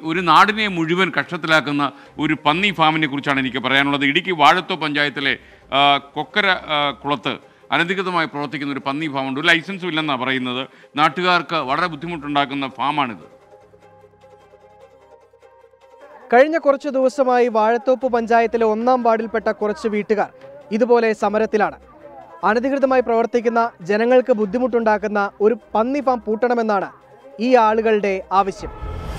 ഒരു നാടിനെ മുഴുവൻ കഷ്ടത്തിലാക്കുന്ന ഒരു പന്നി ഫാമിനെ കുറിച്ചാണ് എനിക്ക് പറയാനുള്ളത്. ഇടുക്കി വാഴത്തോ പഞ്ചായത്തിലെ കൊക്കര കുളത്ത് അനധികൃതമായി പ്രവർത്തിക്കുന്ന ഒരു പന്നി ഫാമുണ്ട്. ഒരു ലൈസൻസും ഇല്ലെന്നാണ് പറയുന്നത്. നാട്ടുകാർക്ക് വളരെ ബുദ്ധിമുട്ടുണ്ടാക്കുന്ന ഫാമാണിത്. കഴിഞ്ഞ കുറച്ചു ദിവസമായി വാഴത്തോപ്പ് പഞ്ചായത്തിലെ 1-ാം വാർഡിൽപ്പെട്ട കുറച്ച് വീട്ടുകാർ ഇതുപോലെ സമരത്തിലാണ്. അനധികൃതമായി പ്രവർത്തിക്കുന്ന ജനങ്ങൾക്ക് ബുദ്ധിമുട്ടുണ്ടാക്കുന്ന ഒരു പന്നി ഫാം പൂട്ടണമെന്നാണ് ഈ ആളുകളുടെ ആവശ്യം.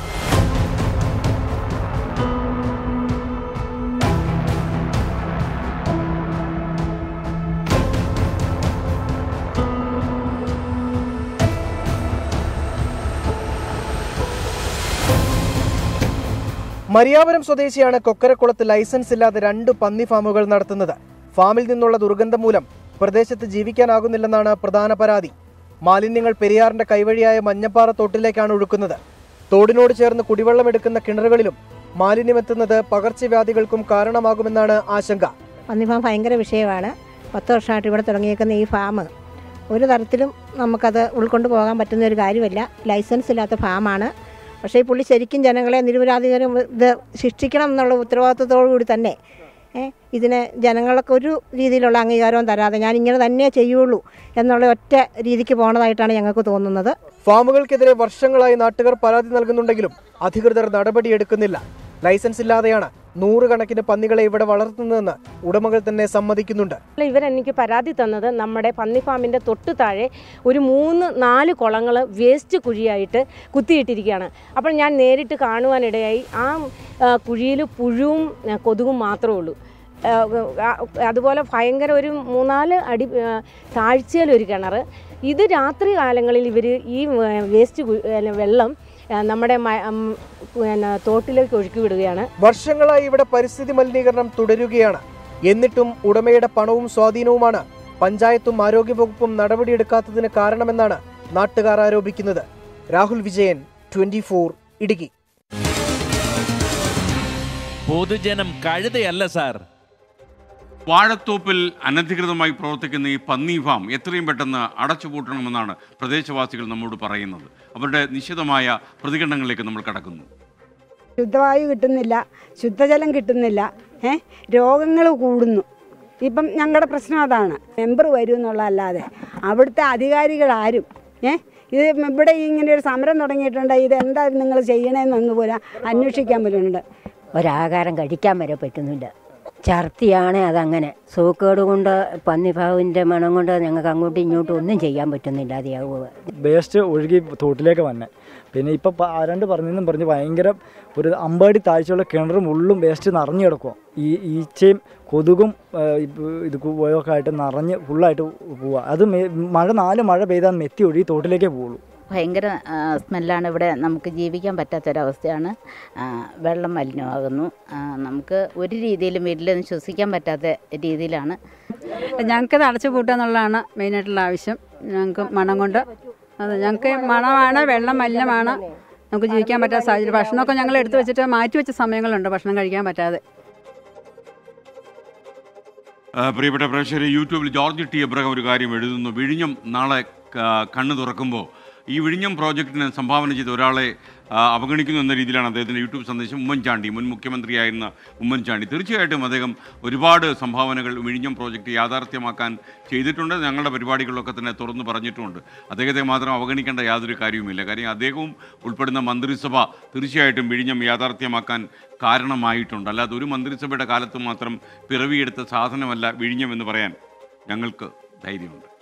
മരിയാപുരം സ്വദേശിയാണ് കൊക്കരക്കുളത്ത് ലൈസൻസ് ഇല്ലാതെ 2 പന്നി ഫാമുകൾ നടത്തുന്നത്. ഫാമിൽ നിന്നുള്ള ദുർഗന്ധം മൂലം പ്രദേശത്ത് ജീവിക്കാനാകുന്നില്ലെന്നാണ് പ്രധാന പരാതി. മാലിന്യങ്ങൾ പെരിയാറിന്റെ കൈവഴിയായ മഞ്ഞപ്പാറ തോട്ടിലേക്കാണ് ഒഴുക്കുന്നത്. തോടിനോട് ചേർന്ന് കുടിവെള്ളം എടുക്കുന്ന കിണറുകളിലും മാലിന്യമെത്തുന്നത് പകർച്ചവ്യാധികൾക്കും കാരണമാകുമെന്നാണ് ആശങ്ക. പന്നി ഫാം ഭയങ്കര വിഷയമാണ്. 10 വർഷമായിട്ട് ഇവിടെ തുടങ്ങിയേക്കുന്ന ഈ ഫാം ഒരു തരത്തിലും നമുക്കത് ഉൾക്കൊണ്ടു പോകാൻ പറ്റുന്ന ഒരു കാര്യമല്ല. ലൈസൻസ് ഇല്ലാത്ത ഫാമാണ്. പക്ഷേ ഈ പുള്ളി ശരിക്കും ജനങ്ങളെ നിരപരാധികളും ഇത് ശിക്ഷിക്കണം എന്നുള്ള ഉത്തരവാദിത്വത്തോടു കൂടി തന്നെ ഇതിന് ജനങ്ങൾക്ക് ഒരു രീതിയിലുള്ള അംഗീകാരവും തരാതെ ഞാൻ ഇങ്ങനെ തന്നെ ചെയ്യുള്ളൂ എന്നുള്ള ഒറ്റ രീതിക്ക് പോകണതായിട്ടാണ് ഞങ്ങൾക്ക് തോന്നുന്നത്. ഫാമുകൾക്കെതിരെ വർഷങ്ങളായി നാട്ടുകാർ പരാതി നൽകുന്നുണ്ടെങ്കിലും അധികൃതർ നടപടിയെടുക്കുന്നില്ല. ലൈസൻസ് ഇല്ലാതെയാണ് 100 കണക്കിന് പന്നികളെ ഇവിടെ വളർത്തുന്നതെന്ന് ഉടമകൾ തന്നെ സമ്മതിക്കുന്നുണ്ട്. ഇവരെനിക്ക് പരാതി തന്നത് നമ്മുടെ പന്നി ഫാമിൻ്റെ തൊട്ട് താഴെ ഒരു 3-4 കുളങ്ങൾ വേസ്റ്റ് കുഴിയായിട്ട് കുത്തിയിട്ടിരിക്കുകയാണ്. അപ്പോൾ ഞാൻ നേരിട്ട് കാണുവാനിടയായി ആ കുഴിയിൽ പുഴുവും കൊതുകും മാത്രമേ ഉള്ളൂ. അതുപോലെ ഭയങ്കര ഒരു 3-4 അടി താഴ്ചയിലൊരു കിണർ. ഇത് രാത്രി കാലങ്ങളിൽ ഇവർ ഈ വേസ്റ്റ് വെള്ളം നമ്മുടെ തോട്ടിലേക്ക് ഒഴുക്കി വിടുകയാണ്. വർഷങ്ങളായി ഇവിടെ പരിസ്ഥിതി മലിനീകരണം തുടരുകയാണ്. എന്നിട്ടും ഉടമയുടെ പണവും സ്വാധീനവുമാണ് പഞ്ചായത്തും ആരോഗ്യവകുപ്പും നടപടിയെടുക്കാത്തതിന് കാരണമെന്നാണ് നാട്ടുകാർ ആരോപിക്കുന്നത്. രാഹുൽ വിജയൻ, 24 ഇടുക്കി. പൊതുജനം കഴുതയല്ല സാർ. വാഴത്തോപ്പിൽ അനധികൃതമായി പ്രവർത്തിക്കുന്ന ഈ പന്നി ഫാം എത്രയും പെട്ടെന്ന് അടച്ചുപൂട്ടണമെന്നാണ് പ്രദേശവാസികൾ നമ്മോട് പറയുന്നത്. അവരുടെ നിശ്ചിതമായ പ്രതികരണങ്ങളിലേക്ക് നമ്മൾ കടക്കുന്നു. ശുദ്ധവായു കിട്ടുന്നില്ല, ശുദ്ധജലം കിട്ടുന്നില്ല, രോഗങ്ങൾ കൂടുന്നു. ഇപ്പം ഞങ്ങളുടെ പ്രശ്നം അതാണ്. മെമ്പർ വരും എന്നുള്ളതല്ലാതെ അവിടുത്തെ അധികാരികളാരും ഇത് ഇവിടെ ഇങ്ങനെ ഒരു സമരം തുടങ്ങിയിട്ടുണ്ട്. ഇതെന്താ നിങ്ങൾ ചെയ്യണമെന്നൊന്നു പോലെ അന്വേഷിക്കാൻ പറ്റുന്നുണ്ട്. ഒരാഹാരം കഴിക്കാൻ വരെ പറ്റുന്നില്ല. ഛർദിയാണ്. അതങ്ങനെ സൂക്കേട് കൊണ്ട് പന്നിഭാവിൻ്റെ മണം കൊണ്ട് ഞങ്ങൾക്ക് അങ്ങോട്ടും ഇങ്ങോട്ടും ഒന്നും ചെയ്യാൻ പറ്റുന്നില്ല. അതെയാവുക വേസ്റ്റ് ഒഴുകി തോട്ടിലേക്ക് വന്നെ. പിന്നെ ഇപ്പം ആരാണ്ട് പറഞ്ഞ് ഭയങ്കര ഒരു 50 അടി താഴ്ചയുള്ള കിണറും ഉള്ളും വേസ്റ്റ് നിറഞ്ഞു കിടക്കുക. ഈ ഈച്ചയും കൊതുകും ഇത് പോയൊക്കെ ആയിട്ട് നിറഞ്ഞ് ഫുള്ളായിട്ട് പോവുക. അത് 4 മഴ പെയ്താൽ മെത്തി ഒഴുകി തോട്ടിലേക്കേ പോവുള്ളൂ. ഭയങ്കര സ്മെല്ലാണ്. ഇവിടെ നമുക്ക് ജീവിക്കാൻ പറ്റാത്തൊരവസ്ഥയാണ്. വെള്ളം മലിനമാകുന്നു. നമുക്ക് ഒരു രീതിയിലും വീട്ടിലൊന്നും ശ്വസിക്കാൻ പറ്റാത്ത രീതിയിലാണ്. ഞങ്ങൾക്കത് അടച്ചു പൂട്ടുക എന്നുള്ളതാണ് മെയിനായിട്ടുള്ള ആവശ്യം. ഞങ്ങൾക്ക് മണം കൊണ്ട് ഞങ്ങൾക്ക് മണമാണ്, വെള്ളം മലിനമാണ്, നമുക്ക് ജീവിക്കാൻ പറ്റാത്ത സാഹചര്യം. ഭക്ഷണമൊക്കെ ഞങ്ങൾ എടുത്തു വെച്ചിട്ട് മാറ്റി വെച്ച സമയങ്ങളുണ്ട് ഭക്ഷണം കഴിക്കാൻ പറ്റാതെ. പ്രിയപ്പെട്ട പ്രേക്ഷകരെ, യൂട്യൂബിൽ ജോർജ് ടി എബ്രഹാം ഒരു കാര്യം എഴുതുന്നു. വിഴിഞ്ഞം നാളെ കണ്ണു തുറക്കുമ്പോൾ ഈ വിഴിഞ്ഞം പ്രോജക്റ്റിന് സംഭാവന ചെയ്ത ഒരാളെ അവഗണിക്കുന്നു എന്ന രീതിയിലാണ് അദ്ദേഹത്തിൻ്റെ യൂട്യൂബ് സന്ദേശം. ഉമ്മൻചാണ്ടി, മുൻ മുഖ്യമന്ത്രിയായിരുന്ന ഉമ്മൻചാണ്ടി. തീർച്ചയായിട്ടും അദ്ദേഹം ഒരുപാട് സംഭാവനകൾ വിഴിഞ്ഞം പ്രോജക്റ്റ് യാഥാർത്ഥ്യമാക്കാൻ ചെയ്തിട്ടുണ്ട്. ഞങ്ങളുടെ പരിപാടികളിലൊക്കെ തന്നെ തുറന്നു പറഞ്ഞിട്ടുമുണ്ട്. അദ്ദേഹത്തെ മാത്രം അവഗണിക്കേണ്ട യാതൊരു കാര്യവുമില്ല. കാര്യം അദ്ദേഹവും ഉൾപ്പെടുന്ന മന്ത്രിസഭ തീർച്ചയായിട്ടും വിഴിഞ്ഞം യാഥാർത്ഥ്യമാക്കാൻ കാരണമായിട്ടുണ്ട്. അല്ലാതെ ഒരു മന്ത്രിസഭയുടെ കാലത്ത് മാത്രം പിറവിയെടുത്ത സാധനമല്ല വിഴിഞ്ഞം എന്ന് പറയാൻ ഞങ്ങൾക്ക് ധൈര്യമുണ്ട്.